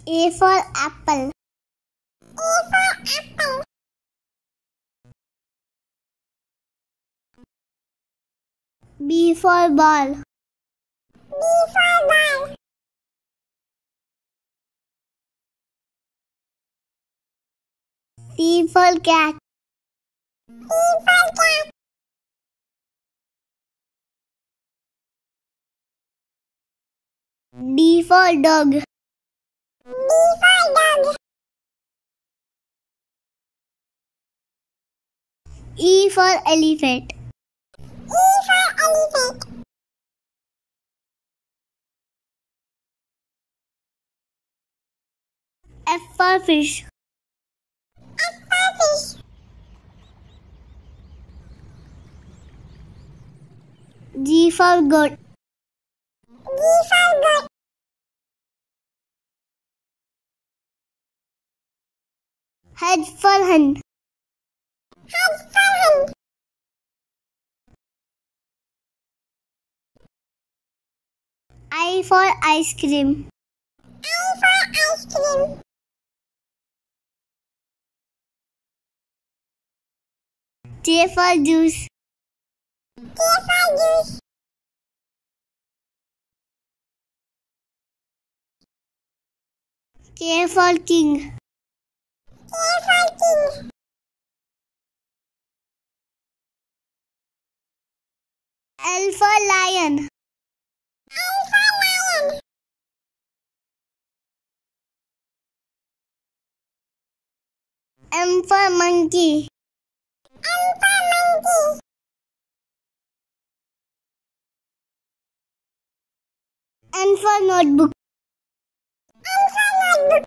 A for apple. A for apple. B for ball. B for ball. C for cat. C for cat. D for dog. D for dog. E for elephant. E for elephant. F for fish. F for fish. G for goat. G for goat. H for hen. H for hen. I for ice cream. I for ice cream. J for juice. J for juice. K for king. K for king. L for lion. L for lion. M for monkey. M for monkey. N for notebook. N for notebook.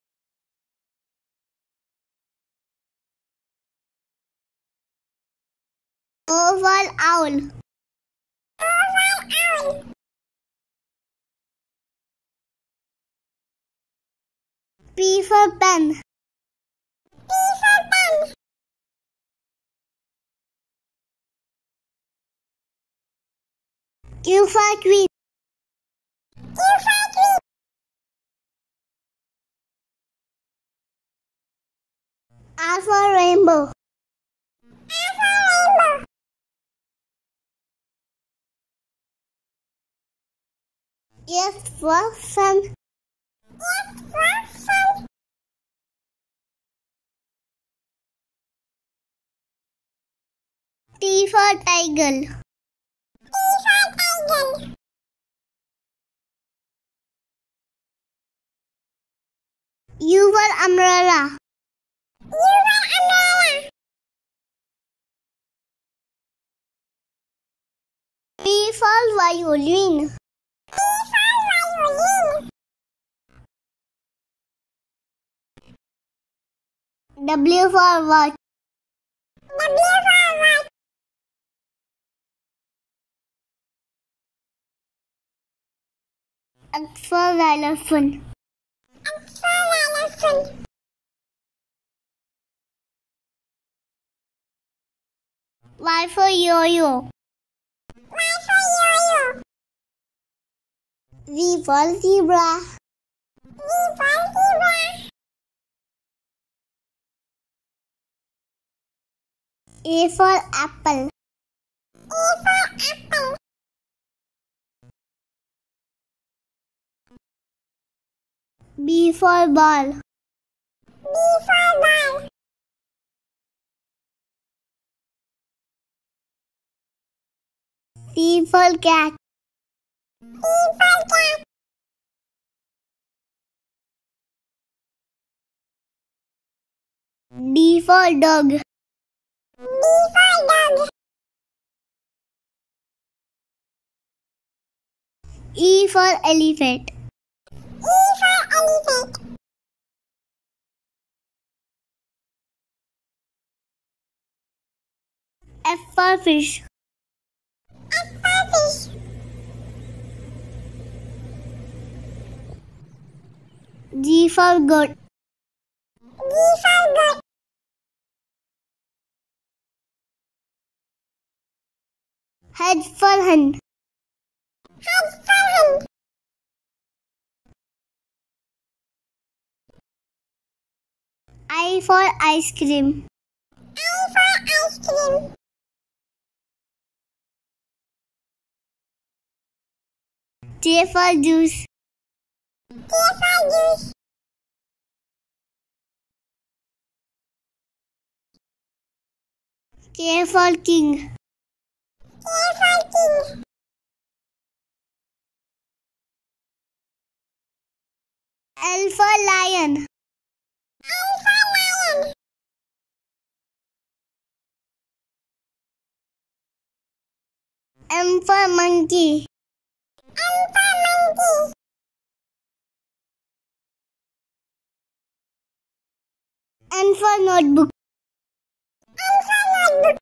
O for owl. O for owl. P for pen. P for pen. Q for queen. Q for queen. R for rainbow. R for rainbow. S for sun. S for sun. T for tiger. T for tiger. U for umbrella. U for umbrella. V for violin. V for violin. W for watch. W for watch. X for xylophone. X for xylophone. Y for yo-yo. Y for yo-yo. Z for zebra. Z for zebra. A for apple. A for apple. B for ball. B for ball. C for cat. C for cat. D for dog. D for dog. E for elephant. E for elephant. F for fish. F for fish. G for goat. G for goat. H for hen. H for hen. I for ice cream. I for ice cream. J for juice. J for juice. K for king. K for king. L for lion. L for lion. M for monkey. M for monkey. N for notebook. N for notebook.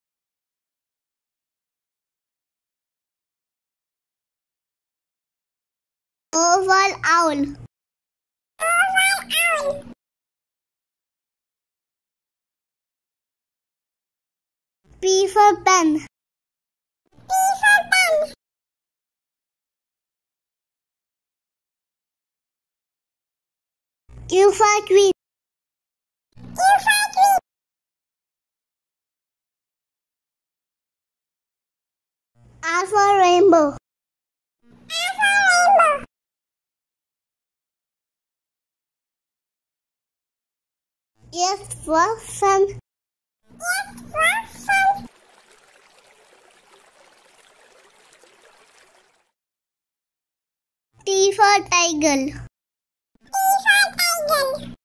O for owl. O for owl. P for pen. P for pen. Q for queen. Q for queen. R for rainbow. R for rainbow. S for sun. S for sun. T for tiger. T for tiger.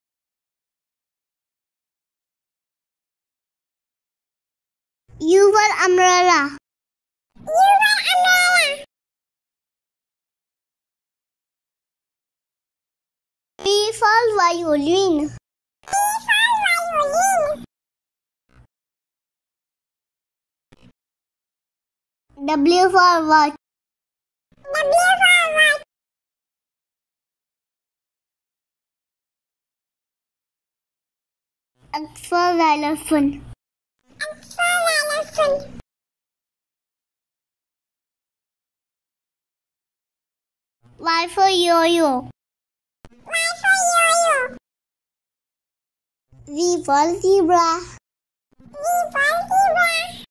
U for umbrella. U for umbrella. V for violin. V for violin. W for watch. W for watch. X for xylophone. X for xylophone. Y for yo-yo. Y for yo-yo. Z for zebra. Z for zebra.